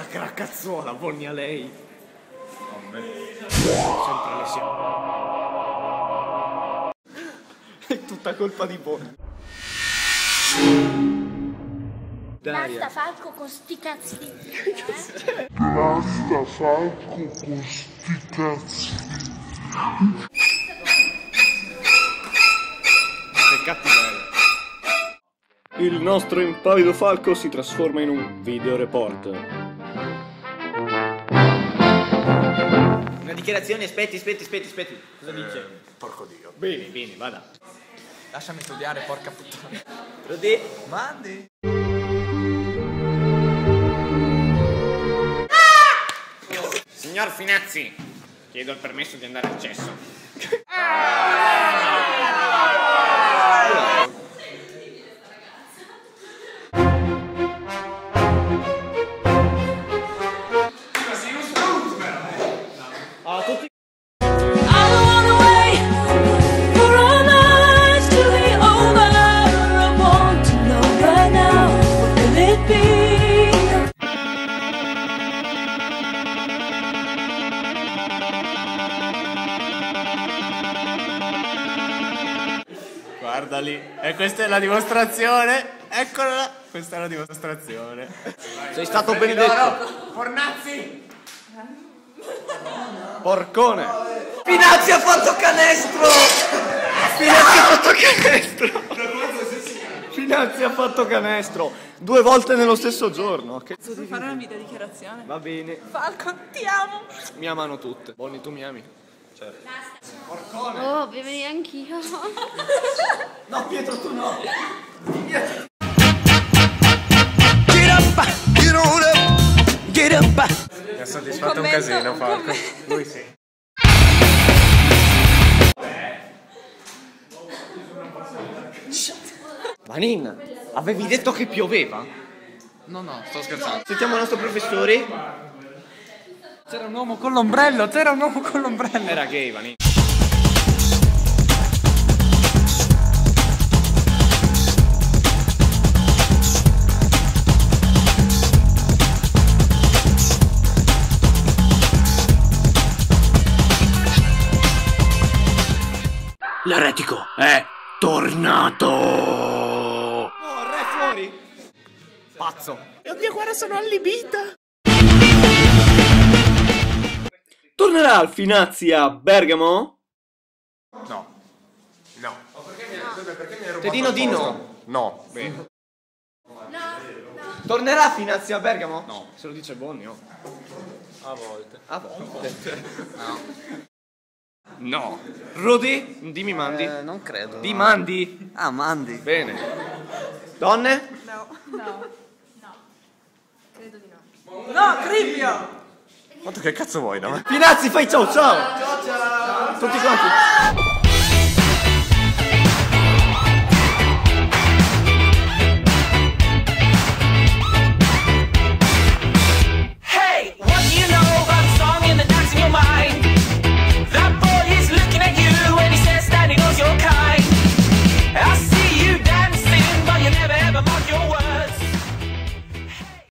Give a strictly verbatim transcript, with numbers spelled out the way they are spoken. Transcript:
che la cazzuola, Bonnie a lei. Sempre lesione. È tutta colpa di Bonnie. Basta Falco con sti cazzi di eh? Basta Falco con sti cazzi. Che cattiveria. Il nostro impavido falco si trasforma in un videoreporter. Una dichiarazione, aspetti, aspetti, aspetti, aspetti. Cosa dice? Eh, porco Dio. Bene, bene, vada. Lasciami studiare, porca puttana. Rodi. Mandi. Signor Finazzi, chiedo il permesso di andare al cesso. A tutti. Guarda lì. E questa è la dimostrazione. Eccola. Questa è la dimostrazione. Sei stato benedetto. Fornazzi. Porcone. Finazzi ha fatto canestro! Finazzi ha fatto canestro. Finazzi ha fatto canestro. Due volte nello stesso giorno. Che Posso fare una video dichiarazione? va bene. Falco, ti amo! Mi amano tutte. Bonnie, tu mi ami? Certo. Porcone. Oh, voglio venire anch'io. No, Pietro, tu no. Get up, get on up, get up. Mi ha soddisfatto un casino, Falco. Lui sì. Vanin, avevi detto che pioveva? No, no, sto scherzando. Sentiamo il nostro professore. C'era un uomo con l'ombrello, c'era un uomo con l'ombrello. Era gay, Vanin. L'eretico è tornato! Oh, re fuori! Pazzo! Mio Dio, guarda, sono allibita. Tornerà al Finazzi a Bergamo? No. No. Ma perché mi hai, perché mi hai rubato? Tedino di no. No. Bene. Tornerà Finazzi a Bergamo? No. Se lo dice Bonnie, oh. A volte. A volte. No. No. Rodi? Dimmi Mandi. Eh, non credo. Di Mandi? Ah, Mandi. Bene. Donne? No. No. No. Credo di no. No, Cribbio! Quanto che cazzo vuoi da me? Finazzi, fai ciao ciao! Ciao ciao! Tutti quanti!